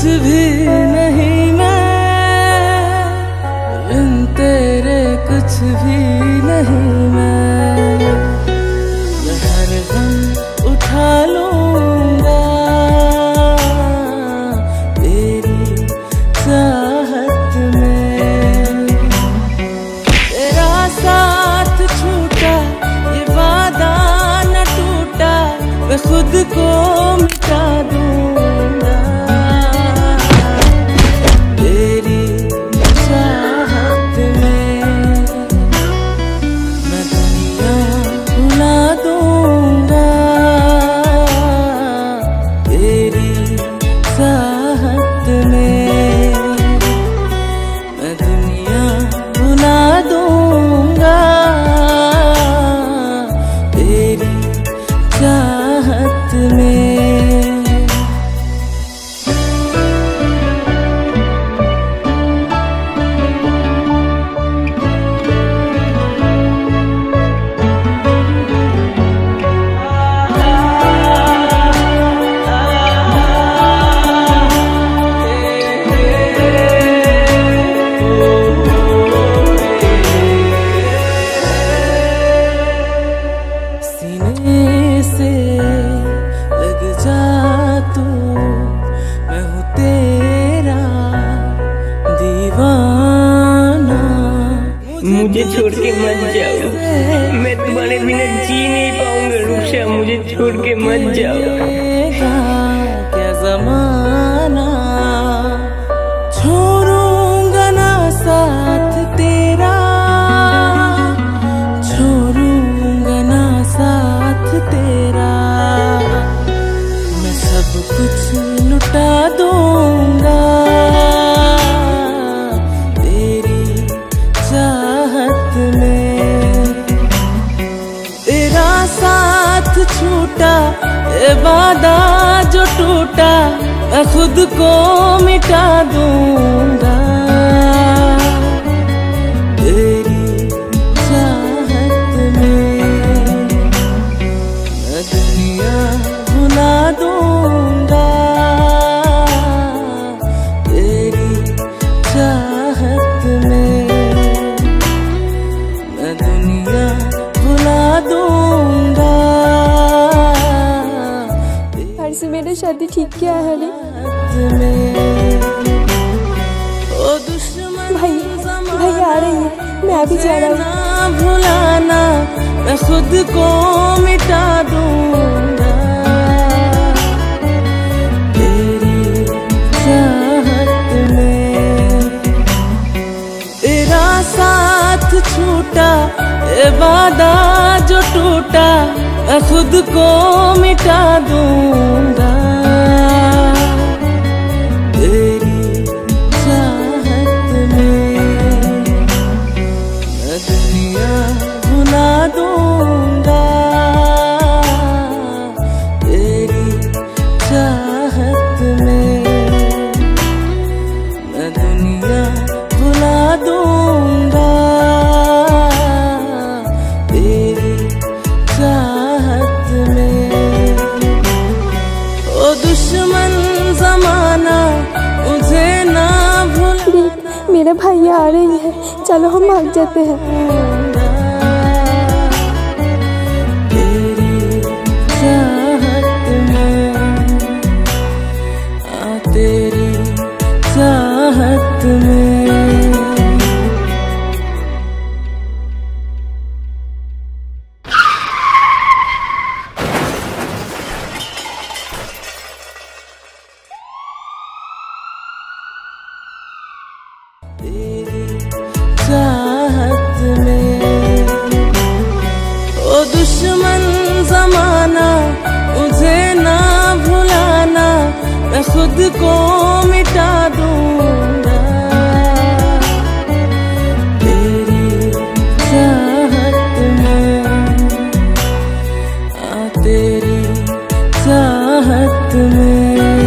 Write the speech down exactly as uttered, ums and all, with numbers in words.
भी नहीं मैं, बिन तेरे कुछ भी नहीं मैं। मैं हर गम उठा लूंगा तेरी चाहत में। तेरा साथ छूटा ये वादा न टूटा, मैं खुद को मिटा दूंगा तेरी चाहत में। मैं दुनिया भुला दूंगा तेरी चाहत में। मैं दुनिया भुला दूंगा तेरी चाहत में। सीने से लग जा तू, मैं हूँ तेरा दीवाना। मुझे छोड़ के मत जाओ, मैं तुम्हारे बिना जी नहीं पाऊंगा। रुखसा मुझे छोड़ के मत जाओ। क्या ज़माना, छोड़ूंगा ना साथ तेरा, छोड़ूंगा ना साथ तेरा। मैं सब कुछ लुटा दूंगा तेरी चाहत में। तेरा साथ छूटा ये वादा जो टूटा, मैं खुद को मिटा दूंगा तेरी चाहत में। मैं दुनिया भुला दूंगा तेरी चाहत में। मैं दुनिया भुला दूंगा। से मेरा शादी ठीक क्या है रे? भाई भाई आ रही है, मैं अभी जा रहा हूँ। भुलाना मैं खुद को मिटा दूंगा तेरी चाहत में। तेरा साथ छूटा ये वादा जो टूटा, मैं खुद को मिटा दूंगा तेरी चाहत में। मैं दुनिया भुला दूंगा तेरी चाहत में। मैं दुनिया भुला दूंगा तेरी चाहत में। ओ दुश्मन ज़माना मुझे ना भुला। मेरा भाई आ रही है, चलो हम भाग जाते हैं। तेरी चाहत में, आ तेरी चाहत में। तेरी चाहत में। ओ दुश्मन ज़माना मुझे ना भुलाना, मैं खुद को मिटा दूंगा तेरी चाहत में। आ तेरी चाहत में।